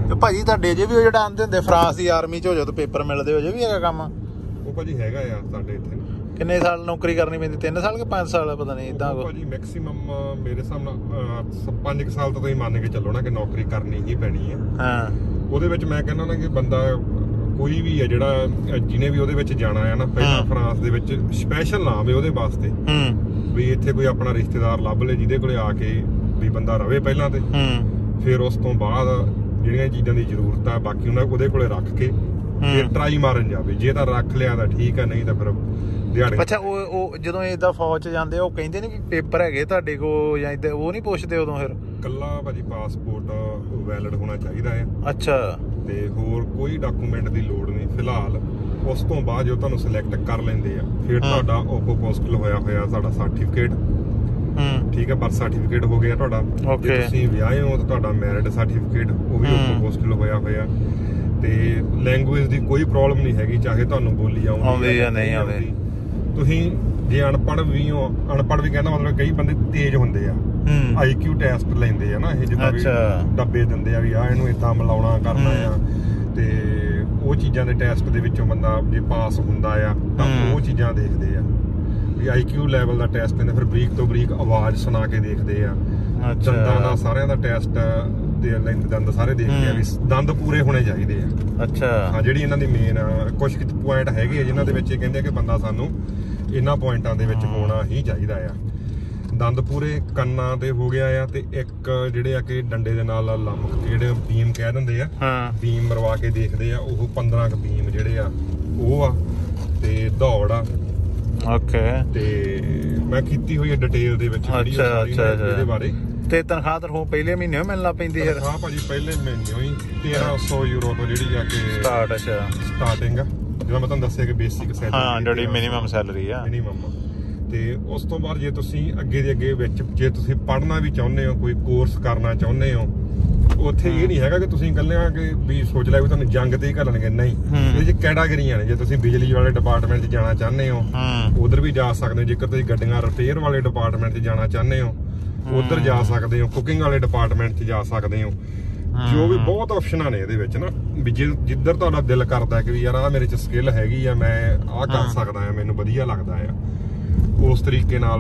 ਤੇ ਭਾਜੀ ਤੁਹਾਡੇ ਜੇ ਵੀ ਉਹ ਜਿਹੜਾ ਆਂਦੇ ਹੁੰਦੇ ਫਰਾਂਸ ਦੀ ਆਰਮੀ 'ਚ ਹੋ ਜਾਓ ਤੇ ਪੇਪਰ ਮਿਲਦੇ ਹੋ ਜੇ ਵੀ ਹੈਗਾ ਕੰਮ? ਉਹ ਭਾਜੀ ਹੈਗਾ ਆ ਸਾਡੇ ਇੱਥੇ। ਕਿੰਨੇ ਸਾਲ ਨੌਕਰੀ ਕਰਨੀ ਪੈਂਦੀ? 3 ਸਾਲ ਕਿ 5 ਸਾਲ ਪਤਾ ਨਹੀਂ ਇਦਾਂ ਭਾਜੀ ਮੈਕਸਿਮਮ ਮੇਰੇ ਹਿਸਾਬ ਨਾਲ 5 ਸਾਲ ਤੋਂ ਤੁਸੀਂ ਮੰਨ ਕੇ ਚੱਲੋ ਨਾ ਕਿ ਨੌਕਰੀ ਕਰਨੀ ਹੀ ਪੈਣੀ ਹੈ। ਹਾਂ ਉਹਦੇ ਵਿੱਚ ਮੈਂ ਕਹਿੰਦਾ ਨਾ ਕਿ ਬੰਦਾ ਕੋਈ ਵੀ ਹੈ ਜਿਹੜਾ ਜਿਹਨੇ ਵੀ ਉਹਦੇ ਵਿੱਚ ਜਾਣਾ ਆ ਨਾ ਪਹਿਲਾਂ ਫਰਾਂਸ ਦੇ ਵਿੱਚ ਸਪੈਸ਼ਲ ਨਾ ਆਵੇ ਉਹਦੇ ਵਾਸਤੇ ਵੀ ਇੱਥੇ ਕੋਈ ਆਪਣਾ ਰਿਸ਼ਤੇਦਾਰ ਲੱਭ ਲੇ ਜਿਹਦੇ ਕੋਲੇ ਆ ਕੇ ਵੀ ਬੰਦਾ ਰਵੇ ਪਹਿਲਾਂ ਤੇ ਫਿਰ ਉਸ ਤੋਂ ਬਾਅਦ ਜਿਹੜੀਆਂ ਚੀਜ਼ਾਂ ਦੀ ਜ਼ਰੂਰਤ ਆ ਬਾਕੀ ਉਹਨਾਂ ਉਹਦੇ ਕੋਲੇ ਰੱਖ ਕੇ ਫਿਰ ਟਰਾਈ ਮਾਰਨ ਜਾਵੇ। ਜੇ ਤਾਂ ਰੱਖ ਲਿਆ ਤਾਂ ਠੀਕ ਆ ਨਹੀਂ ਤਾਂ ਫਿਰ ਦਿਹਾੜੀ। ਅੱਛਾ ਉਹ ਜਦੋਂ ਏਦਾਂ ਫੌਜ 'ਚ ਜਾਂਦੇ ਉਹ ਕਹਿੰਦੇ ਨੇ ਵੀ ਪੇਪਰ ਹੈਗੇ ਤੁਹਾਡੇ ਕੋਲ ਜਾਂ ਏਦਾਂ ਉਹ ਨਹੀਂ ਪੁੱਛਦੇ ਉਦੋਂ? ਫਿਰ ਕੱਲਾ ਭਾਜੀ ਪਾਸਪੋਰਟ ਵੈਲਿਡ ਹੋਣਾ ਚਾਹੀਦਾ ਆ। ਅੱਛਾ ਤੇ ਹੋਰ ਕੋਈ ਡਾਕੂਮੈਂਟ ਦੀ ਲੋੜ ਨਹੀਂ ਫਿਲਹਾਲ। ਉਸ ਤੋਂ ਬਾਅਦ ਜੋ ਤੁਹਾਨੂੰ ਸਿਲੈਕਟ ਕਰ ਲੈਂਦੇ ਆ ਫਿਰ ਤੁਹਾਡਾ ਓਪੋ ਪੋਸਟਲ ਹੋਇਆ ਤੁਹਾਡਾ ਸਰਟੀਫਿਕੇਟ ਠੀਕ ਹੈ। ਬਰਥ ਸਰਟੀਫਿਕੇਟ ਹੋ ਗਿਆ ਤੁਹਾਡਾ। ਜੇ ਤੁਸੀਂ ਵਿਆਹੇ ਹੋ ਤਾਂ ਤੁਹਾਡਾ ਮੈਰਿਡ ਸਰਟੀਫਿਕੇਟ ਉਹ ਵੀ ਓਪੋ ਪੋਸਟਲ ਹੋਇਆ। ਤੇ ਲੈਂਗੁਏਜ ਦੀ ਕੋਈ ਪ੍ਰੋਬਲਮ ਨਹੀਂ ਹੈਗੀ ਚਾਹੇ ਤੁਹਾਨੂੰ ਬੋਲੀ ਆਉਂਦੀ ਜਾਂ ਨਹੀਂ ਆਉਂਦੀ। ਤੁਸੀਂ ਜੇ ਅਨਪੜ੍ਹ ਵੀ ਹੋ, ਅਨਪੜ੍ਹ ਵੀ ਕਹਿੰਦਾ ਮਤਲਬ ਕਈ ਬੰਦੇ ਤੇਜ਼ ਹੁੰਦੇ ਆ IQ ਟੈਸਟ ਲੈਂਦੇ ਆ ਨਾ ਇਹ ਜਿੱਦਾਂ ਵੀ ਡੱਬੇ ਦਿੰਦੇ ਆ ਵੀ ਆ ਇਹਨੂੰ ਏਦਾਂ ਮਿਲਾਉਣਾ ਕਰਨਾ ਆ ਤੇ ਉਹ ਚੀਜ਼ਾਂ ਦੇ ਟੈਸਟ ਦੇ ਵਿੱਚੋਂ ਬੰਦਾ ਜੇ ਪਾਸ ਹੁੰਦਾ ਆ ਤਾਂ ਉਹ ਚੀਜ਼ਾਂ ਦੇਖਦੇ ਆ ਵੀ IQ ਲੈਵਲ ਦਾ ਟੈਸਟ ਲੈਂਦੇ। ਫਿਰ ਬਰੀਕ ਤੋਂ ਬਰੀਕ ਆਵਾਜ਼ ਸੁਣਾ ਕੇ ਦੇਖਦੇ ਆ। ਦੰਦਾਂ ਦਾ ਸਾਰਿਆਂ ਦਾ ਟੈਸਟ ਦੇ ਲੈਂਦੇ ਦੰਦ ਸਾਰੇ ਦੇਖਦੇ ਆ ਵੀ ਦੰਦ ਪੂਰੇ ਹੋਣੇ ਚਾਹੀਦੇ ਆ। ਅੱਛਾ ਹਾਂ ਜਿਹੜੀ ਇਹਨਾਂ ਦੀ ਮੇਨ ਕੁਝ ਪੁਆਇੰਟ ਹੈਗੇ ਆ ਜਿਨ੍ਹਾਂ ਦੇ ਵਿੱਚ ਇਹ ਕਹਿੰਦੇ ਆ ਕਿ ਬੰਦਾ ਸਾਨੂੰ ਇਹਨਾਂ ਪੁਆਇੰਟਾਂ ਦੇ ਵਿੱਚ ਹੋਣਾ ਹੀ ਚਾਹੀਦਾ ਆ। ਦੰਦ ਪੂਰੇ ਕੰਨਾਂ ਤੇ ਹੋ ਗਿਆ ਆ ਤੇ ਇੱਕ ਜਿਹੜੇ ਆ ਕਿ ਡੰਡੇ ਦੇ ਨਾਲ ਲੰਮਕ ਜਿਹੜੇ ਬੀਮ ਕਹਿ ਦਿੰਦੇ ਆ ਬੀਮ ਮਰਵਾ ਕੇ ਦੇਖਦੇ ਆ ਉਹ 15 ਕੁ ਬੀਮ ਜਿਹੜੇ ਆ ਉਹ ਆ ਤੇ ਦੌੜ ਆ। ਓਕੇ ਤੇ ਮੈਂ ਕੀਤੀ ਹੋਈ ਹੈ ਡਿਟੇਲ ਦੇ ਵਿੱਚ ਇਹਦੇ ਬਾਰੇ। ਤੇ ਤਨਖਾਹ ਤਾਂ ਪਹਿਲੇ ਮਹੀਨੇ ਮਿਲਣ ਲੱਗ ਪੈਂਦੀ ਯਾਰ? ਹਾਂ ਭਾਜੀ ਪਹਿਲੇ ਮਹੀਨੇ ਹੀ 1300 ਯੂਰੋ ਤੋਂ ਜਿਹੜੀ ਆ ਕਿ ਸਟਾਰਟ। ਅੱਛਾ ਸਟਾਰਟਿੰਗ ਜਿਵੇਂ ਮੈਂ ਤੁਹਾਨੂੰ ਦੱਸਿਆ ਕਿ ਬੇਸਿਕ ਸੈਲਰੀ ਹਾਂ ਜਿਹੜੀ ਮਿਨੀਮਮ ਸੈਲਰੀ ਆ ਮਿਨੀਮਮ। ਤੇ ਉਸ ਤੋਂ ਬਾਅਦ ਜੇ ਤੁਸੀਂ ਅੱਗੇ ਦੇ ਅੱਗੇ ਵਿੱਚ ਜੇ ਤੁਸੀਂ ਪੜ੍ਹਨਾ ਵੀ ਚਾਹੁੰਦੇ ਹੋ ਕੋਈ ਕੋਰਸ ਕਰਨਾ ਚਾਹੁੰਦੇ ਹੋ ਉੱਥੇ ਇਹ ਨਹੀਂ ਹੈਗਾ ਕਿ ਤੁਸੀਂ ਇਕੱਲਿਆਂ ਕਿ ਵੀ ਸੋਚ ਲਿਆ ਵੀ ਤੁਹਾਨੂੰ ਜੰਗ ਤੇ ਹੀ ਘੱਲਣਗੇ। ਨਹੀਂ ਇਹਦੇ 'ਚ ਕੈਟਾਗਰੀਆਂ ਨੇ। ਜੇ ਤੁਸੀਂ ਬਿਜਲੀ ਵਾਲੇ ਡਿਪਾਰਟਮੈਂਟ 'ਚ ਜਾਣਾ ਚਾਹੁੰਦੇ ਹੋ ਉਧਰ ਵੀ ਜਾ ਸਕਦੇ ਹੋ। ਜੇਕਰ ਤੁਸੀਂ ਗੱਡੀਆਂ ਰਿਪੇਅਰ ਵਾਲੇ ਡਿਪਾਰਟਮੈਂਟ 'ਚ ਜਾਣਾ ਚਾਹੁੰਦੇ ਹੋ ਉਧਰ ਜਾ ਸਕਦੇ ਹੋ। ਕੁਕਿੰਗ ਵਾਲੇ ਡਿਪਾਰਟਮੈਂਟ 'ਚ ਜਾ ਸਕਦੇ ਹੋ। ਜੋ ਵੀ ਬਹੁਤ ਆਪਸ਼ਨਾਂ ਨੇ ਇਹਦੇ ਵਿੱਚ ਨਾ ਵੀ ਜਿੱਧਰ ਤੁਹਾਡਾ ਦਿਲ ਕਰਦਾ ਕਿ ਵੀ ਯਾਰ ਆਹ ਮੇਰੇ 'ਚ ਸਕਿੱਲ ਹੈਗੀ ਆ ਮੈਂ ਆਹ ਕਰ ਸਕਦਾ ਆ ਮੈਨੂੰ ਵਧੀਆ ਲੱਗਦਾ ਆ ਉਸ ਤਰੀਕੇ ਨਾਲ।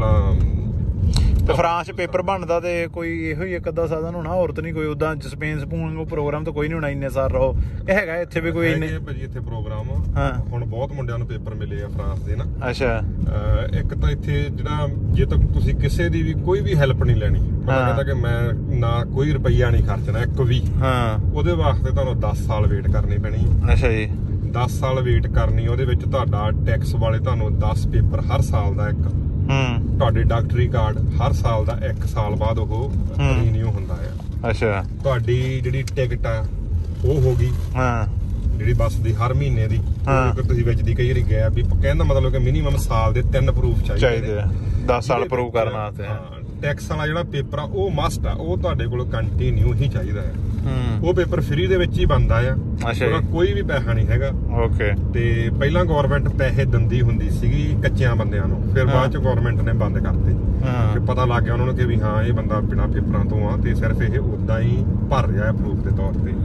ਤੇ ਫਰਾਂਸ ਪੇਪਰ ਬਣਦਾ ਤੇ ਕੋਈ ਇਹੋ ਹੀ ਇੱਕ ਅੱਧਾ ਸਾਧਨ ਹੋਣਾ ਹੋਰ ਤਾਂ ਨਹੀਂ ਕੋਈ ਉਦਾਂ ਸਪੇਨ ਸਪੂਨ ਪ੍ਰੋਗਰਾਮ ਤਾਂ ਕੋਈ ਨਹੀਂ ਹੋਣਾ ਇੰਨੇ ਸਾਲ ਰਹੋ ਇਹ ਹੈਗਾ ਇੱਥੇ ਵੀ ਕੋਈ ਇੰਨੇ ਭਾਜੀ ਇੱਥੇ ਪ੍ਰੋਗਰਾਮ ਹੁਣ ਬਹੁਤ ਮੁੰਡਿਆਂ ਨੂੰ ਪੇਪਰ ਮਿਲੇ ਆ ਫਰਾਂਸ ਦੇ ਨਾ। ਅੱਛਾ ਇੱਕ ਤਾਂ ਇੱਥੇ ਜਿਹੜਾ ਜੇ ਤਾਂ ਤੁਸੀਂ ਕਿਸੇ ਦੀ ਵੀ ਕੋਈ ਵੀ ਹੈਲਪ ਨਹੀਂ ਲੈਣੀ ਮੈਂ ਕਹਿੰਦਾ ਕਿ ਮੈਂ ਨਾ ਕੋਈ ਰੁਪਈਆ ਨਹੀਂ ਖਰਚਣਾ ਇੱਕ ਵੀ ਉਹਦੇ ਵਾਸਤੇ ਤੁਹਾਨੂੰ 10 ਸਾਲ ਵੇਟ ਕਰਨੀ ਪੈਣੀ। ਅੱਛਾ ਜੀ 10 ਸਾਲ ਵੇਟ ਕਰਨੀ ਉਹਦੇ ਵਿੱਚ ਤੁਹਾਡਾ ਟੈਕਸ ਵਾਲੇ ਤੁਹਾਨੂੰ 10 ਪੇਪਰ ਹਰ ਸਾਲ ਦਾ ਇੱਕ ਤੁਹਾਡੇ ਡਾਕਟਰੀ ਕਾਰਡ ਹਰ ਸਾਲ ਦਾ 1 ਸਾਲ ਬਾਅਦ ਉਹ ਰੀਨਿਊ ਹੁੰਦਾ ਆ। ਅੱਛਾ ਤੁਹਾਡੀ ਜਿਹੜੀ ਟਿਕਟ ਆ ਉਹ ਹੋ ਗਈ ਜਿਹੜੀ ਬੱਸ ਦੀ ਹਰ ਮਹੀਨੇ ਦੀ ਤੁਸੀਂ ਵਿੱਚ ਦੀ ਕਈ ਵਾਰੀ ਗੈਪ ਵੀ ਕਹਿੰਦਾ ਮਤਲਬ ਕਿ ਮਿਨੀਮਮ ਸਾਲ ਦੇ 3 ਪ੍ਰੂਫ ਚਾਹੀਦੇ 10 ਸਾਲ ਪ੍ਰੂਵ ਕਰਨ ਵਾਸਤੇ। ਟੈਕਸ ਵਾਲਾ ਜਿਹੜਾ ਪੇਪਰ ਆ ਉਹ ਮਸਟ ਆ ਉਹ ਤੁਹਾਡੇ ਕੋਲ ਕੰਟੀਨਿਊ ਹੀ ਚਾਹੀਦਾ ਹੈ। ਉਹ ਪੇਪਰ ਫ੍ਰੀ ਦੇ ਵਿੱਚ ਹੀ ਬਣਦਾ ਆ ਉਹਦਾ ਕੋਈ ਵੀ ਪੈਸਾ ਨਹੀਂ ਹੈਗਾ। ਓਕੇ ਤੇ ਪਹਿਲਾਂ ਗਵਰਨਮੈਂਟ ਪੈਸੇ ਦਿੰਦੀ ਹੁੰਦੀ ਸੀਗੀ ਕੱਚਿਆਂ ਬੰਦਿਆਂ ਨੂੰ ਫਿਰ ਬਾਅਦ ਚ ਗਵਰਨਮੈਂਟ ਨੇ ਬੰਦ ਕਰਤੇ ਕਿ ਪਤਾ ਲੱਗ ਗਿਆ ਉਹਨਾਂ ਨੂੰ ਕਿ ਵੀ ਹਾਂ ਇਹ ਬੰਦਾ ਬਿਨਾਂ ਪੇਪਰਾਂ ਤੋਂ ਆ ਤੇ ਸਿਰਫ ਇਹ ਉਦਾਂ ਹੀ ਭਰ ਰਿਹਾ ਪ੍ਰੂਫ ਦੇ ਤੌਰ ਤੇ।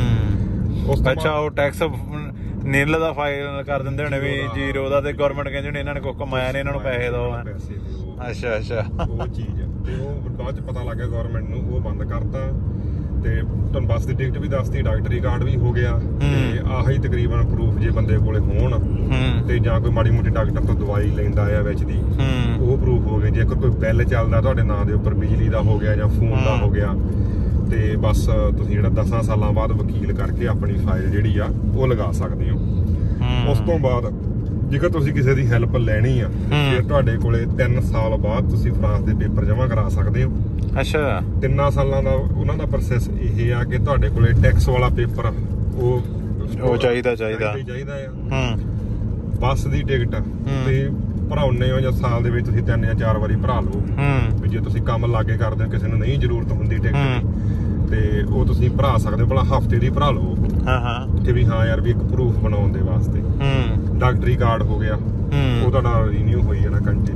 ਅੱਛਾ ਉਹ ਟੈਕਸ ਨੀਲ ਦਾ ਫਾਈਲ ਕਰ ਦਿੰਦੇ ਹੋਣੇ ਵੀ ਜ਼ੀਰੋ ਦਾ ਤੇ ਗਵਰਨਮੈਂਟ ਕਹਿੰਦੇ ਹੋਣੇ ਇਹਨਾਂ ਨੇ ਕੋਈ ਕਮਾਇਆ ਨਹੀਂ ਇਹਨਾਂ ਨੂੰ ਪੈਸੇ ਦਿਓ। ਅੱਛਾ ਅੱਛਾ ਉਹ ਚੀਜ਼ ਤੇ ਉਹ ਬਾਅਦ ਚ ਪਤਾ ਲੱਗ ਗਿਆ ਗਵਰਨਮੈਂਟ ਨੂੰ ਉਹ ਬੰਦ ਕਰਤਾ ਤੇ ਤੁਹਾਨੂੰ ਬੱਸ ਦੀ ਟਿਕਟ ਵੀ ਦੱਸਤੀ ਡਾਕਟਰੀ ਕਾਰਡ ਵੀ ਹੋ ਗਿਆ ਤੇ ਆਹੀ ਤਕਰੀਬਨ ਪ੍ਰੂਫ ਜੇ ਬੰਦੇ ਕੋਲੇ ਹੋਣ ਤੇ ਜਾਂ ਕੋਈ ਮਾੜੀ ਮੋਟੀ ਡਾਕਟਰ ਤੋਂ ਦਵਾਈ ਲੈਂਦਾ ਆ ਵਿੱਚ ਦੀ ਉਹ ਪ੍ਰੂਫ ਹੋ ਗਏ। ਜੇਕਰ ਕੋਈ ਬਿੱਲ ਚੱਲਦਾ ਤੁਹਾਡੇ ਨਾਂ ਦੇ ਉੱਪਰ ਬਿਜਲੀ ਦਾ ਹੋ ਗਿਆ ਜਾਂ ਫੋਨ ਦਾ ਹੋ ਗਿਆ ਤੇ ਬਸ ਤੁਸੀਂ ਜਿਹੜਾ 10 ਸਾਲਾਂ ਬਾਅਦ ਵਕੀਲ ਕਰਕੇ ਆਪਣੀ ਫਾਈਲ ਜਿਹੜੀ ਆ ਉਹ ਲਗਾ ਸਕਦੇ ਹੋ। ਉਸ ਤੋਂ ਬਾਅਦ ਜੇਕਰ ਤੁਸੀਂ ਕਿਸੇ ਦੀ ਹੈਲਪ ਲੈਣੀ ਆ ਫਿਰ ਤੁਹਾਡੇ ਕੋਲੇ 3 ਸਾਲ ਬਾਅਦ ਤੁਸੀਂ ਫਰਾਂਸ ਦੇ ਪੇਪਰ ਜਮ੍ਹਾਂ ਕਰਾ ਸਕਦੇ ਹੋ। ਅੱਛਾ 3 ਸਾਲਾਂ ਦਾ ਉਹਨਾਂ ਦਾ ਪ੍ਰੋਸੈਸ ਇਹ ਆ ਕਿ ਤੁਹਾਡੇ ਕੋਲੇ ਟੈਕਸ ਵਾਲਾ ਪੇਪਰ ਉਹ ਚਾਹੀਦਾ ਆ। ਬੱਸ ਦੀ ਟਿਕਟ ਤੇ ਭਰਾਉਨੇ ਹੋ ਜਾਂ ਸਾਲ ਦੇ ਵਿੱਚ ਤੁਸੀਂ 3 ਜਾਂ 4 ਵਾਰੀ ਭਰਾ ਲਓ ਵੀ ਜੇ ਤੁਸੀਂ ਕੰਮ ਲਾਗੇ ਕਰਦੇ ਹੋ ਕਿਸੇ ਨੂੰ ਨਹੀਂ ਜ਼ਰੂਰਤ ਹੁੰਦੀ ਟਿਕਟ ਦੀ ਤੇ ਉਹ ਤੁਸੀਂ ਭਰਾ ਸਕਦੇ ਹੋ ਭਲਾ ਹਫ਼ਤੇ ਦੀ ਭਰਾ ਲਓ ਕਿ ਵੀ ਹਾਂ ਯਾਰ ਵੀ ਇੱਕ ਪ੍ਰੂਫ ਬਣਾਉਣ ਦੇ ਵਾਸਤੇ। ਡਾਕਟਰੀ ਕਾਰਡ ਹੋ ਗਿਆ ਉਹ ਤੁਹਾਡਾ ਰੀਨਿਊ ਹੋਈ ਜਾਣਾ ਕੰਟੀਨਿਊ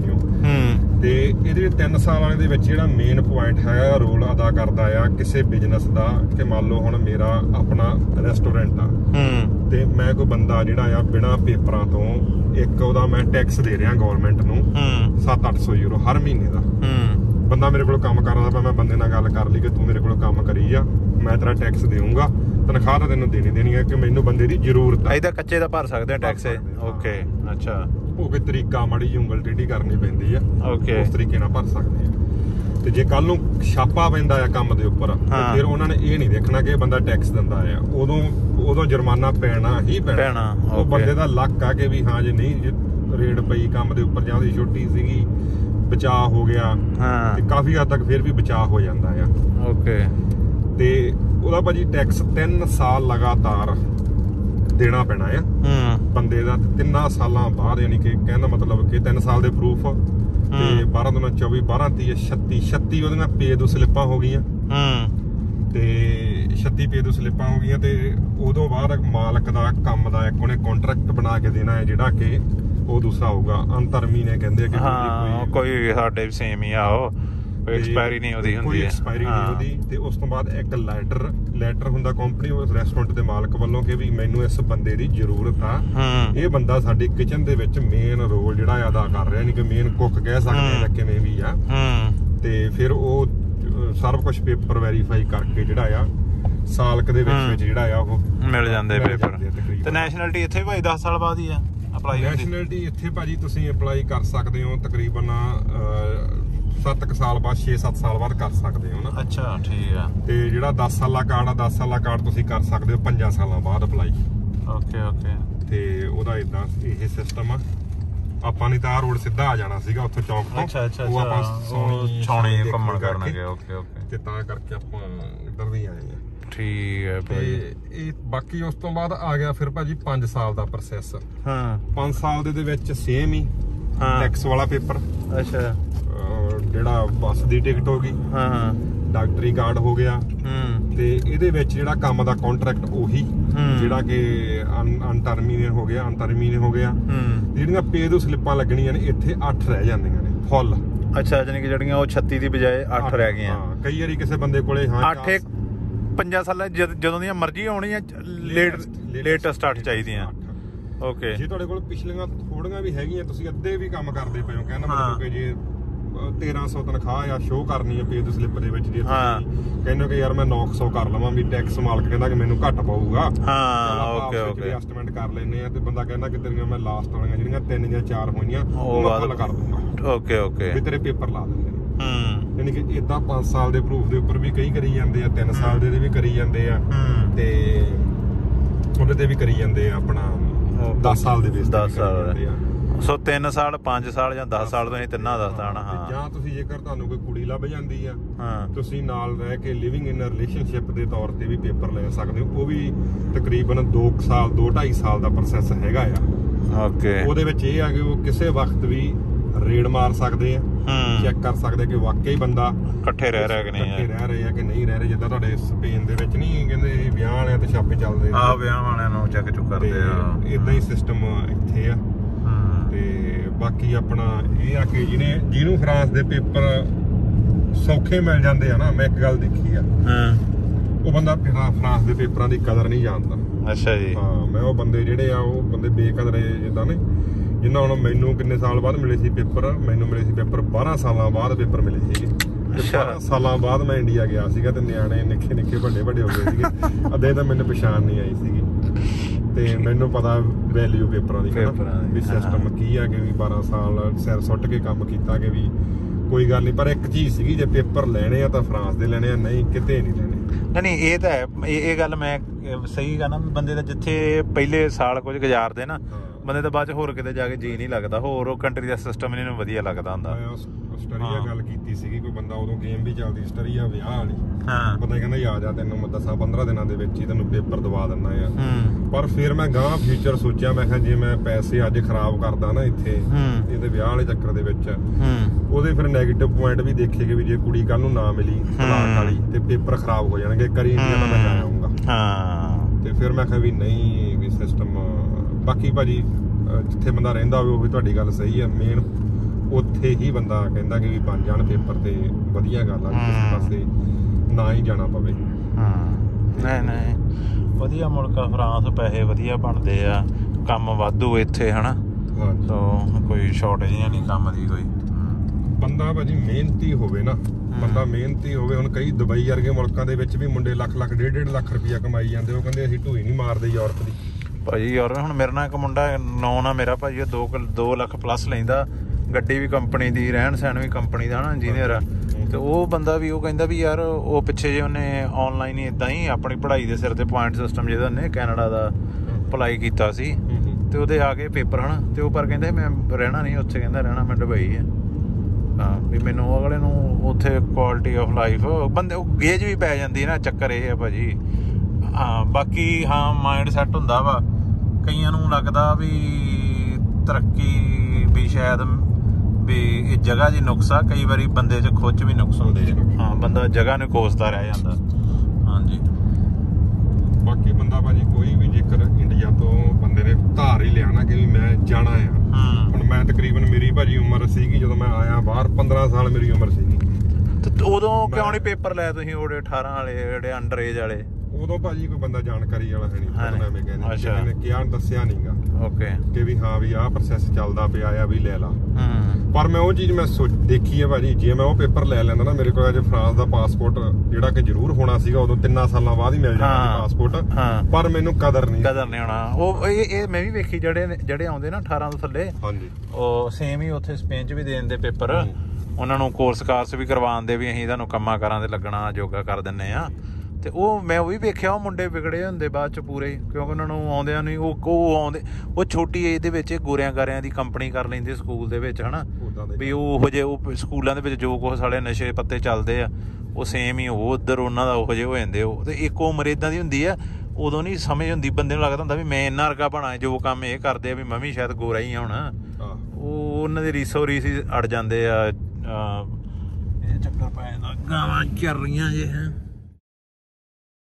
ਤੇ ਇਹਦੇ 3 ਸਾਲ ਵਾਲੇ ਦੇ ਵਿੱਚ ਜਿਹੜਾ ਮੇਨ ਪੁਆਇੰਟ ਹੈ ਰੋਲ ਅਦਾ ਕਰਦਾ ਆ ਕਿਸੇ ਬਿਜ਼ਨਸ ਦਾ ਕਿ ਮੰਨ ਲਓ ਹੁਣ ਮੇਰਾ ਆਪਣਾ ਰੈਸਟੋਰੈਂਟ ਆ ਤੇ ਮੈਂ ਕੋਈ ਬੰਦਾ ਜਿਹੜਾ ਆ ਬਿਨਾਂ ਪੇਪਰਾਂ ਤੋਂ ਇੱਕ ਉਹਦਾ ਮੈਂ ਟੈਕਸ ਦੇ ਰਿਹਾ ਗਵਰਨਮੈਂਟ ਨੂੰ 700-800 ਯੂਰੋ ਹਰ ਮਹੀਨੇ ਦਾ। ਬੰਦਾ ਮੇਰੇ ਕੋਲ ਕੰਮ ਕਰਦਾ ਪਿਆ, ਮੈਂ ਬੰਦੇ ਨਾਲ ਗੱਲ ਕਰ ਲਈ ਕਿ ਤੂੰ ਮੇਰੇ ਕੋਲ ਕੰਮ ਕਰੀ ਜਾ, ਮੈਂ ਤੇਰਾ ਟੈਕਸ ਦੇਊਂਗਾ, ਤਨਖਾਹ ਤਾਂ ਤੈਨੂੰ ਦੇਣੀ ਹੈ ਕਿ ਮੈਨੂੰ ਬੰਦੇ ਦੀ ਜ਼ਰੂਰਤ ਹੈ। ਇਹਦਾ ਕੱਚੇ ਦਾ ਭਰ ਸਕਦੇ ਆ ਟੈਕਸ? ਓਕੇ, ਅੱਛਾ। ਉਹ ਕੋਈ ਤਰੀਕਾ ਮਾੜੀ ਜਿਹੀ ਉਂਗਲ ਟੇਢੀ ਕਰਨੀ ਪੈਂਦੀ ਆ, ਓਕੇ, ਉਸ ਤਰੀਕੇ ਨਾਲ ਭਰ ਸਕਦੇ ਆ। ਤੇ ਜੇ ਕੱਲ ਨੂੰ ਛਾਪਾ ਪੈਂਦਾ ਆ ਕੰਮ ਦੇ ਉੱਪਰ ਫਿਰ ਉਹਨਾਂ ਨੇ ਇਹ ਨਹੀਂ ਦੇਖਣਾ ਕਿ ਇਹ ਬੰਦਾ ਟੈਕਸ ਦਿੰਦਾ ਆ, ਉਦੋਂ ਜੁਰਮਾਨਾ ਪੈਣਾ ਹੀ ਪੈਣਾ। ਉਹ ਬੰਦੇ ਦਾ ਲੱਕ ਆ ਕਿ ਵੀ ਹਾਂ ਜੇ ਨਹੀਂ ਰੇਡ ਪਈ ਕੰਮ ਦੇ ਉੱਪਰ ਜਾਂ ਉਹਦੀ ਛੁੱਟੀ ਸੀਗੀ, ਬਚਾਅ ਹੋ ਗਿਆ ਤੇ ਕਾਫੀ ਹੱਦ ਤੱਕ ਫਿਰ ਵੀ ਬਚਾਅ ਹੋ ਜਾਂਦਾ ਆ। ਓਕੇ, ਤੇ ਉਹਦਾ ਭਾਜੀ ਟੈਕਸ 3 ਸਾਲ ਲਗਾਤਾਰ ਦੇਣਾ ਪੈਣਾ ਆ ਬੰਦੇ ਦਾ। 3 ਸਾਲਾਂ ਬਾਅਦ ਯਾਨੀ ਕਿ ਕਹਿਣ ਦਾ ਮਤਲਬ ਕਿ 3 ਸਾਲ ਦੇ ਪ੍ਰੂਫ ਤੇ 12 ਤੋਂ 24 12 30 36 ਉਹਦੀਆਂ ਪੇ ਦੋ ਸਲਿੱਪਾਂ ਹੋ ਗਈਆਂ ਤੇ 36 ਪੇ ਦੋ ਸਲਿੱਪਾਂ ਹੋ ਗਈਆਂ। ਤੇ ਉਦੋਂ ਬਾਅਦ ਮਾਲਕ ਦਾ ਕੰਮ ਦਾ ਇੱਕ ਉਹਨੇ ਕੰਟਰੈਕਟ ਬਣਾ ਕੇ ਦੇਣਾ ਹੈ ਜਿਹੜਾ ਕਿ ਉਹ ਦੂਸਰਾ ਹੋਊਗਾ ਅੰਤਰ ਮਹੀਨੇ ਕਹਿੰਦੇ ਕਿ ਕੋਈ ਸਾਡੇ ਸੇਮ ਹੀ ਆ, ਉਹ ਕੋਈ ਐਕਸਪਾਇਰੀ ਨਹੀਂ ਉਹਦੀ ਹੁੰਦੀ, ਕੋਈ ਐਕਸਪਾਇਰੀ ਨਹੀਂ ਉਹਦੀ। ਤੇ ਉਸ ਤੋਂ ਬਾਅਦ ਇੱਕ ਲੈਟਰ ਹੁੰਦਾ ਕੰਪਨੀ ਉਸ ਰੈਸਟੋਰੈਂਟ ਦੇ ਮਾਲਕ ਵੱਲੋਂ ਕਿ ਵੀ ਮੈਨੂੰ ਇਸ ਬੰਦੇ ਦੀ ਜ਼ਰੂਰਤ ਆ, ਇਹ ਬੰਦਾ ਸਾਡੀ ਕਿਚਨ ਦੇ ਵਿੱਚ ਮੇਨ ਰੋਲ ਜਿਹੜਾ ਅਦਾ ਕਰ ਰਿਹਾ, ਨਹੀਂ ਕਿ ਮੇਨ ਕੁੱਕ ਕਹਿ ਸਕਦੇ ਜਾਂ ਕਿਵੇਂ ਵੀ ਆ। ਤੇ ਫਿਰ ਉਹ ਸਾਰਾ ਕੁਝ ਪੇਪਰ ਵੈਰੀਫਾਈ ਕਰਕੇ ਜਿਹੜਾ ਆ ਸਾਲਕ ਦੇ ਵਿੱਚ ਜਿਹੜਾ ਆ ਉਹ ਮਿਲ ਜਾਂਦੇ ਪੇਪਰ। ਤੇ ਨੈਸ਼ਨੈਲਿਟੀ ਇੱਥੇ ਭਾਈ 10 ਸਾਲ ਬਾਅਦ ਹੀ ਆ ਅਪਲਾਈ? ਨੈਸ਼ਨੈਲਿਟੀ ਇੱਥੇ ਭਾਜੀ ਤੁਸੀਂ ਅਪਲਾਈ ਕਰ ਸਕਦੇ ਹੋ ਤਕਰੀਬਨ 7 ਸਾਲ ਬਾਅਦ, 6-7 ਸਾਲ ਬਾਅਦ ਕਰ ਸਕਦੇ ਹੋ ਨਾ। ਅੱਛਾ, ਠੀਕ ਆ। ਤੇ ਜਿਹੜਾ 10 ਸਾਲਾ ਕਾਰਡ ਆ 10 ਸਾਲਾ ਕਾਰਡ ਤੁਸੀਂ ਕਰ ਸਕਦੇ ਹੋ 5 ਸਾਲਾਂ ਬਾਅਦ ਅਪਲਾਈ। ਓਕੇ। ਤੇ ਉਹਦਾ ਇਦਾਂ ਇਹ ਸਿਸਟਮ ਆ। ਆਪਾਂ ਨੇ ਤਾਂ ਰੋਡ ਸਿੱਧਾ ਆ ਜਾਣਾ ਸੀਗਾ ਉੱਥੋਂ ਚੌਂਕ ਤੋਂ। ਅੱਛਾ, ਉਹ ਆਪਾਂ ਛਾਉਣੀ ਘੁੰਮਣ ਕਰਨ ਗਏ। ਓਕੇ ਤੇ ਤਾਂ ਕਰਕੇ ਆਪਾਂ ਇੱਧਰ ਦੀ ਆਏ ਆ। ਠੀਕ ਹੈ ਭਾਈ। ਇਹ ਬਾਕੀ ਉਸ ਤੋਂ ਬਾਅਦ ਆ ਗਿਆ ਫਿਰ ਭਾਜੀ 5 ਸਾਲ ਦਾ ਪ੍ਰੋਸੈਸ। 5 ਸਾਲ ਦੇ ਵਿੱਚ ਸੇਮ ਹੀ ਟੈਕਸ ਵਾਲਾ ਪੇਪਰ। ਅੱਛਾ, ਜਿਹੜਾ ਬੱਸ ਦੀ ਟਿਕਟ ਹੋ ਗਈ, ਡਾਕਟਰੀ ਕਾਰਡ ਹੋ ਗਿਆ। ਤੇ ਇਹਦੇ ਵਿੱਚ ਜਿਹੜਾ ਕੰਮ ਦਾ ਕੰਟਰੈਕਟ ਉਹੀ ਜਿਹੜਾ ਕਿ ਅਨਟਰਮੀਨੇਟ ਹੋ ਗਿਆ। ਜਿਹੜੀਆਂ ਪੇ ਦੋ ਸਲਿੱਪਾਂ ਲੱਗਣੀਆਂ ਨੇ ਇੱਥੇ 8 ਰਹਿ ਜਾਂਦੀਆਂ ਨੇ ਫੁੱਲ। ਅੱਛਾ, ਜਾਨੀ ਕਿ ਜਿਹੜੀਆਂ ਉਹ 36 ਦੀ ਬਜਾਏ 8 ਰਹਿ ਗਈਆਂ। ਕਈ ਵਾਰੀ ਕਿਸੇ ਬੰਦੇ ਕੋਲੇ 8 5 ਸਾਲਾਂ ਜਦੋਂ ਦੀਆਂ ਮਰਜ਼ੀ ਆਉਣੀਆਂ ਲੇਟ ਸਟਾਰਟ ਚਾਹੀਦੀਆਂ। ਓਕੇ, ਜੇ ਤੁਹਾਡੇ ਕੋਲ ਪਿਛਲੀਆਂ ਥੋੜੀਆਂ ਵੀ ਹੈਗੀਆਂ, ਤੁਸੀਂ ਅੱਧੇ ਵੀ ਕੰਮ ਕਰਦੇ ਪਏ ਹੋ, ਕਹਿੰਦਾ ਮਤਲਬ ਕਿ ਜੇ 1300 ਤਨਖਾਹ ਆ ਸ਼ੋਅ ਕਰਨੀ ਹੈ ਪੇ ਦੀ ਸਲਿੱਪ ਦੇ ਵਿੱਚ, ਜੇ ਤੁਸੀਂ ਕਹਿੰਦੇ ਕਿ ਯਾਰ ਮੈਂ 900 ਕਰ ਲਵਾਂ ਵੀ ਟੈਕਸ ਮਾਲਕ ਕਹਿੰਦਾ ਕਿ ਮੈਨੂੰ ਘੱਟ ਪਊਗਾ। ਓਕੇ, ਐਸਟੀਮੇਟ ਕਰ ਲੈਨੇ ਆ ਤੇ ਬੰਦਾ ਕਹਿੰਦਾ ਕਿ ਤੇਰੀਆਂ ਮੈਂ ਲਾਸਟ ਵਾਲੀਆਂ ਜਿਹੜੀਆਂ 3 ਜਾਂ 4 ਹੋਈਆਂ ਉਹ ਹੱਲ ਕਰ ਦੂੰਗਾ। ਓਕੇ, ਵੀ ਤੇਰੇ ਪੇਪਰ ਲਾ ਦਿੰਦੇ ਨੇ। ਯਾਨੀ ਕਿ ਇਦਾਂ 5 ਸਾਲ ਦੇ ਪ੍ਰੂਫ ਦੇ ਉੱਪਰ ਵੀ ਕਈ ਕਰੀ ਜਾਂਦੇ ਆ, 3 ਸਾਲ ਦੇ ਵੀ ਕਰੀ ਜਾਂਦੇ ਆ ਤੇ ਉਹਦੇ ਤੇ ਵੀ ਕਰੀ ਜਾਂਦੇ ਆ ਆਪਣਾ 10 ਸਾਲ ਦੇ ਬੇਸ 10 ਸਾਲ। ਸੋ 3 ਸਾਲ 5 ਸਾਲ ਜਾਂ 10 ਸਾਲ ਤੋਂ ਅਸੀਂ ਤਿੰਨਾਂ ਦੱਸਦਾ ਨਾ। ਜਾਂ ਤੁਸੀਂ ਜੇਕਰ ਤੁਹਾਨੂੰ ਕੋਈ ਕੁੜੀ ਲੱਭ ਜਾਂਦੀ ਆ, ਤੁਸੀਂ ਨਾਲ ਰਹਿ ਕੇ ਲਿਵਿੰਗ ਇਨ ਰਿਲੇਸ਼ਨਸ਼ਿਪ ਦੇ ਤੌਰ ਤੇ ਵੀ ਪੇਪਰ ਲੈ ਸਕਦੇ ਹੋ। ਉਹ ਵੀ ਤਕਰੀਬਨ 2-2.5 ਸਾਲ ਦਾ ਪ੍ਰੋਸੈਸ ਹੈਗਾ ਆ। ਓਕੇ, ਉਹਦੇ ਵਿੱਚ ਇਹ ਆ ਕਿ ਉਹ ਕਿਸੇ ਵਕਤ ਵੀ ਰੇਡ ਮਾਰ ਸਕਦੇ ਆ, ਚੈੱਕ ਕਰ ਸਕਦੇ ਕਿ ਵਾਕਈ ਬੰਦਾ ਇਕੱਠੇ ਰਹਿ ਰਹੇ ਆ ਕਿ ਨਹੀਂ ਰਹਿ ਰਹੇ। ਜਿੱਦਾਂ ਤੁਹਾਡੇ ਸਪੇਨ ਦੇ ਵਿੱਚ ਨਹੀਂ ਕਹਿੰਦੇ ਵਿਆਹ ਵਾਲਿਆਂ ਤੇ ਛਾਪੇ ਚੱਲਦੇ ਆ, ਵਿਆਹ ਵਾਲਿਆਂ ਨੂੰ ਚੈੱਕ ਕਰਦੇ ਆ, ਇਦਾਂ ਹੀ ਸਿਸਟਮ ਇੱਥੇ ਆ। ਤੇ ਬਾਕੀ ਆਪਣਾ ਇਹ ਆ ਕਿ ਜਿਹਨੂੰ ਫਰਾਂਸ ਦੇ ਪੇਪਰ ਸੌਖੇ ਮਿਲ ਜਾਂਦੇ ਆ ਨਾ, ਮੈਂ ਇੱਕ ਗੱਲ ਦੇਖੀ ਆ, ਉਹ ਬੰਦਾ ਫਰਾਂਸ ਦੇ ਪੇਪਰਾਂ ਦੀ ਕਦਰ ਨਹੀਂ ਜਾਣਦਾ। ਅੱਛਾ ਜੀ। ਹਾਂ, ਮੈਂ ਉਹ ਬੰਦੇ ਜਿਹੜੇ ਆ ਉਹ ਬੰਦੇ ਬੇਕਦਰੇ ਜਿੱਦਾਂ ਨੇ, ਜਿੰਨਾ ਹੁਣ ਮੈਨੂੰ ਕਿੰਨੇ ਸਾਲ ਬਾਅਦ ਮਿਲੇ ਸੀ ਪੇਪਰ, ਮੈਨੂੰ ਮਿਲੇ ਸੀ ਪੇਪਰ 12 ਸਾਲਾਂ ਬਾਅਦ ਪੇਪਰ ਮਿਲੇ ਸੀਗੇ। 12 ਸਾਲਾਂ ਬਾਅਦ ਮੈਂ ਇੰਡੀਆ ਗਿਆ ਸੀਗਾ ਤੇ ਨਿਆਣੇ ਨਿੱਕੇ ਵੱਡੇ ਹੋ ਗਏ ਸੀਗੇ। ਅੱਧੇ ਤਾਂ ਮੈਨੂੰ ਪਛਾਣ ਨਹੀਂ ਆਈ ਸੀਗੀ ਤੇ ਮੈਨੂੰ ਪਤਾ ਵੈਲਿਊ ਪੇਪਰਾਂ ਦੀ ਵੀ ਸਿਸਟਮ ਕੀ ਆ ਕਿ ਵੀ 12 ਸਾਲ ਸਿਰ ਸੁੱਟ ਕੇ ਕੰਮ ਕੀਤਾ ਕਿ ਵੀ ਕੋਈ ਗੱਲ ਨਹੀਂ। ਪਰ ਇੱਕ ਚੀਜ਼ ਸੀਗੀ, ਜੇ ਪੇਪਰ ਲੈਣੇ ਆ ਤਾਂ ਫਰਾਂਸ ਦੇ ਲੈਣੇ ਆ, ਨਹੀਂ ਕਿਤੇ ਨਹੀਂ ਲੈਣੇ। ਨਹੀਂ, ਇਹ ਤਾਂ ਹੈ, ਇਹ ਗੱਲ ਮੈਂ ਸਹੀ ਗਾ ਨਾ। ਬੰਦੇ ਦਾ ਜਿੱਥੇ ਪਹਿਲੇ ਸਾਲ ਕੁਝ ਗੁਜ਼ਾਰਦੇ ਨਾ, ਬੰਦੇ ਦਾ ਬਾਅਦ ਚ ਹੋਰ ਕਿਤੇ ਜਾ ਕੇ ਜੀ ਨਹੀਂ ਲੱਗਦਾ, ਹੋਰ ਉਹ ਕੰਟਰੀ ਦਾ ਸਿਸਟਮ ਇਹਨਾਂ ਨੂੰ ਵਧੀਆ ਲੱਗਦਾ ਹੁੰਦਾ। ਆਸਟਰੀਆ ਗੱਲ ਕੀਤੀ ਸੀਗੀ, ਕੋਈ ਬੰਦਾ ਉਦੋਂ ਗੇਮ ਵੀ ਚੱਲਦੀ ਆਸਟਰੀਆ ਵਿਆਹ ਵਾਲੀ, ਬੰਦਾ ਕਹਿੰਦਾ ਆ ਜਾ ਤੈਨੂੰ ਮੈਂ 10-15 ਦਿਨਾਂ ਦੇ ਵਿੱਚ ਹੀ ਤੈਨੂੰ ਪੇਪਰ ਦਵਾ ਦਿੰਦਾ ਆ। ਪਰ ਫਿਰ ਮੈਂ ਗਾਂ ਫਿਊਚਰ ਸੋਚਿਆ, ਮੈਂ ਕਿਹਾ ਜੇ ਮੈਂ ਪੈਸੇ ਅੱਜ ਖਰਾਬ ਕਰਦਾ ਨਾ ਇੱਥੇ ਇਹਦੇ ਵਿਆਹ ਵਾਲੇ ਚੱਕਰ ਦੇ ਵਿੱਚ, ਉਹਦੇ ਫਿਰ ਨੈਗੇਟਿਵ ਪੁਆਇੰਟ ਵੀ ਦੇਖੇ ਕਿ ਵੀ ਜੇ ਕੁੜੀ ਕੱਲ ਨੂੰ ਨਾ ਮਿਲੀ ਤਲਾਕ ਵਾਲੀ ਤੇ ਪੇਪਰ ਖਰਾਬ ਹੋ ਜਾਣਗੇ, ਕਰੀ ਇੰਡੀਆ ਤਾਂ ਮੈਂ ਜਾ ਆਊਂਗਾ। ਤੇ ਫਿਰ ਮੈਂ ਕਿਹਾ ਵੀ ਨਹੀਂ ਵੀ ਸਿਸਟਮ। ਬਾਕੀ ਭਾਜੀ ਜਿੱਥੇ ਬੰਦਾ ਰਹਿੰਦਾ ਹੋਵੇ ਉਹ ਵੀ ਤੁਹਾਡੀ ਗੱਲ ਸਹੀ ਹੈ, ਮੇਨ ਉੱਥੇ ਹੀ ਬੰਦਾ ਕਹਿੰਦਾ ਕਿ ਵੀ ਬਣ ਜਾਣ ਪੇਪਰ ਤੇ ਵਧੀਆ ਗੱਲ ਆ ਵੀ ਕਿਸੇ ਪਾਸੇ ਨਾ ਹੀ ਜਾਣਾ ਪਵੇ। ਨਹੀਂ ਵਧੀਆ ਮੁਲਕ ਆ ਫਰਾਂਸ, ਪੈਸੇ ਵਧੀਆ ਬਣਦੇ ਆ, ਕੰਮ ਵਾਧੂ ਇੱਥੇ ਹਨਾ। ਕੋਈ ਸ਼ਾਰਟੇਜ ਨਹੀਂ ਕੰਮ ਦੀ ਕੋਈ। ਬੰਦਾ ਭਾਜੀ ਮਿਹਨਤੀ ਹੋਵੇ ਨਾ, ਬੰਦਾ ਮਿਹਨਤੀ ਹੋਵੇ। ਹੁਣ ਕਈ ਦੁਬਈ ਵਰਗੇ ਮੁਲਕਾਂ ਦੇ ਵਿੱਚ ਵੀ ਮੁੰਡੇ ਲੱਖ 1.5 ਲੱਖ ਰੁਪਇਆ ਕਮਾਈ ਜਾਂਦੇ, ਉਹ ਕਹਿੰਦੇ ਅਸੀਂ ਢੂਈ ਨਹੀਂ ਮਾਰਦੇ ਯੂਰਪ ਦੀ। ਭਾਜੀ ਯੂਰਪ ਹੁਣ ਮੇਰੇ ਨਾਲ ਇੱਕ ਮੁੰਡਾ ਨੌਨ ਆ ਮੇਰਾ ਭਾਜੀ, ਉਹ 2 ਲੱਖ ਪਲੱਸ ਲੈਂਦਾ, ਗੱਡੀ ਵੀ ਕੰਪਨੀ ਦੀ, ਰਹਿਣ ਸਹਿਣ ਵੀ ਕੰਪਨੀ ਦਾ ਹਨਾ, ਇੰਜੀਨੀਅਰ ਆ। ਤੇ ਉਹ ਬੰਦਾ ਵੀ ਉਹ ਕਹਿੰਦਾ ਵੀ ਯਾਰ ਉਹ ਪਿੱਛੇ ਜੇ ਉਹਨੇ ਆਨਲਾਈਨ ਹੀ ਇਦਾਂ ਹੀ ਆਪਣੀ ਪੜ੍ਹਾਈ ਦੇ ਸਿਰ ਤੇ ਪੁਆਇੰਟ ਸਿਸਟਮ ਜਿਹਦਾ ਉਹਨੇ ਕੈਨੇਡਾ ਦਾ ਅਪਲਾਈ ਕੀਤਾ ਸੀ, ਤੇ ਉਹਦੇ ਆ ਗਏ ਪੇਪਰ ਹਨਾ। ਤੇ ਉਹ ਪਰ ਕਹਿੰਦਾ ਮੈਂ ਰਹਿਣਾ ਨਹੀਂ ਉੱਥੇ, ਕਹਿੰਦਾ ਰਹਿਣਾ ਮੈਂ ਦੁਬਈ ਆ। ਹਾਂ ਵੀ ਮੈਨੂੰ ਅਗਲੇ ਨੂੰ ਉੱਥੇ ਕੁਆਲਿਟੀ ਆਫ ਲਾਈਫ ਬੰਦੇ ਉਹ ਗੇਜ ਵੀ ਪੈ ਜਾਂਦੀ ਨਾ, ਚੱਕਰ ਇਹ ਆ ਭਾਜੀ। ਹਾਂ ਬਾਕੀ ਹਾਂ ਮਾਇੰਡ ਸੈੱਟ ਹੁੰਦਾ ਵਾ, ਕਈਆਂ ਨੂੰ ਲੱਗਦਾ ਵੀ ਤਰੱਕੀ ਵੀ ਸ਼ਾਇਦ ਵੀ ਇਹ ਜਗ੍ਹਾ 'ਚ ਨੁਕਸ ਆ, ਕਈ ਵਾਰੀ ਬੰਦੇ 'ਚ ਖੁਦ 'ਚ ਵੀ ਨੁਕਸ ਹੁੰਦੇ ਆ। ਹਾਂ ਬੰਦਾ ਜਗ੍ਹਾ ਨੂੰ ਕੋਸਦਾ ਰਹਿ ਜਾਂਦਾ। ਹਾਂਜੀ ਬਾਕੀ ਬੰਦਾ ਭਾਜੀ ਕੋਈ ਵੀ ਜੇਕਰ ਇੰਡੀਆ ਤੋਂ ਬੰਦੇ ਨੇ ਧਾਰ ਹੀ ਲਿਆ ਨਾ ਕਿ ਵੀ ਮੈਂ ਜਾਣਾ ਆ। ਹੁਣ ਮੈਂ ਤਕਰੀਬਨ ਮੇਰੀ ਭਾਜੀ ਉਮਰ ਸੀਗੀ ਜਦੋਂ ਮੈਂ ਆਇਆ ਬਾਹਰ, 15 ਸਾਲ ਮੇਰੀ ਉਮਰ ਸੀਗੀ। ਤੇ ਉਦੋਂ ਕਿਉਂ ਨਹੀਂ ਪੇਪਰ ਲਏ ਤੁਸੀਂ ਉਹਦੇ 18 ਵਾਲੇ ਜਿਹੜੇ ਅੰਡਰ ਏਜ ਵਾਲੇ? ਉਦੋਂ ਭਾਜੀ ਕੋਈ ਬੰਦਾ ਜਾਣਕਾਰੀ ਵਾਲਾ ਹੈ ਨਹੀਂ, ਐਵੇਂ ਕਹਿੰਦੇ ਕਿਸੇ ਨੇ ਕਿਹਾ ਦੱਸਿਆ ਨਹੀਂਗਾ ਕਿ ਵੀ ਹਾਂ ਵੀ ਆਹ ਪ੍ਰੋਸੈਸ ਚੱਲਦਾ ਪਿਆ ਆ ਵੀ ਲੈ ਲਾ। ਪਰ ਮੈਂ ਉਹ ਚੀਜ਼ ਮੈਂ ਦੇਖੀ ਹੈ ਭਾਜੀ, ਜੇ ਮੈਂ ਉਹ ਪੇਪਰ ਲੈ ਲੈਂਦਾ ਨਾ, ਮੇਰੇ ਕੋਲ ਅੱਜ ਫਰਾਂਸ ਦਾ ਪਾਸਪੋਰਟ ਜਿਹੜਾ ਕਿ ਜ਼ਰੂਰ ਹੋਣਾ ਸੀਗਾ ਉਦੋਂ, 3 ਸਾਲਾਂ ਬਾਅਦ ਹੀ ਮਿਲ ਜਾਣਾ ਪਾਸਪੋਰਟ, ਪਰ ਮੈਨੂੰ ਕਦਰ ਨਹੀਂ ਹੋਣਾ। ਉਹ ਇਹ ਮੈਂ ਵੀ ਵੇਖੀ ਜਿਹੜੇ ਆਉਂਦੇ ਨਾ 18 ਤੋਂ ਥੱਲੇ, ਹਾਂਜੀ ਉਹ ਸੇਮ ਹੀ ਉੱਥੇ ਸਪੇਨ 'ਚ ਵੀ ਦੇ ਦਿੰਦੇ ਪੇਪਰ। ਉਹਨਾਂ ਨੂੰ ਕੋਰਸ ਵੀ ਕਰਵਾਉਂਦੇ ਵੀ ਅਸੀਂ ਤੁਹਾਨੂੰ ਕੰਮਾਂ ਕਾਰਾਂ ਤੇ ਲੱਗਣਾ, ਯੋਗਾ ਕਰ ਦਿੰਦੇ ਆ। ਤੇ ਉਹ ਮੈਂ ਉਹ ਵੀ ਵੇਖਿਆ, ਉਹ ਮੁੰਡੇ ਵਿਗੜੇ ਹੁੰਦੇ ਬਾਅਦ ਚ ਪੂਰੇ, ਕਿਉਂਕਿ ਉਹਨਾਂ ਨੂੰ ਆਉਂਦਿਆਂ ਨਹੀਂ ਉਹ ਆਉਂਦੇ, ਉਹ ਛੋਟੀ ਏਜ ਦੇ ਵਿੱਚ ਗੋਰਿਆਂ ਗਾਰਿਆਂ ਦੀ ਕੰਪਨੀ ਕਰ ਲੈਂਦੇ ਸਕੂਲ ਦੇ ਵਿੱਚ ਹਨਾ। ਵੀ ਉਹੋ ਜਿਹੇ ਉਹ ਸਕੂਲਾਂ ਦੇ ਵਿੱਚ ਜੋ ਕੁਛ ਸਾਲੇ ਨਸ਼ੇ ਪੱਤੇ ਚੱਲਦੇ ਆ, ਉਹ ਸੇਮ ਹੀ ਉਹ ਉੱਧਰ ਉਹਨਾਂ ਦਾ ਉਹੋ ਜਿਹੇ ਹੋ ਜਾਂਦੇ। ਉਹ ਤੇ ਇੱਕ ਉਮਰ ਏਦਾਂ ਦੀ ਹੁੰਦੀ ਆ, ਉਦੋਂ ਨਹੀਂ ਸਮਝ ਹੁੰਦੀ ਬੰਦੇ ਨੂੰ, ਲੱਗਦਾ ਹੁੰਦਾ ਵੀ ਮੈਂ ਇੰਨਾ ਵਰਗਾ ਬਣਾ, ਜੋ ਕੰਮ ਇਹ ਕਰਦੇ ਆ ਵੀ ਮੈਂ ਵੀ ਸ਼ਾਇਦ ਗੋਰਾ ਹੀ ਆ ਹੁਣ। ਉਹ ਉਹਨਾਂ ਦੀ ਰੀਸੋ ਰੀਸ ਅੜ ਜਾਂਦੇ ਆ। ਇਹ ਚੱਕਰ ਪੈ ਜਾਂਦਾ, ਗਾਵਾਂ ਚੱਲ ਰਹੀਆਂ ਜੇ ਹੈ।